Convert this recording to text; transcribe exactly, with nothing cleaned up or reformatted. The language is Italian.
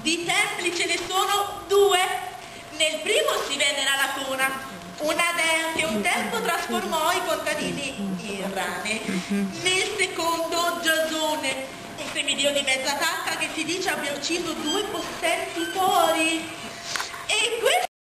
di templi ce ne sono due. Nel primo si venera Latona, una dea che un tempo trasformò i contadini in rane. Nel secondo Giasone, un semidio di mezza tacca che si dice abbia ucciso due possenti tori. E questo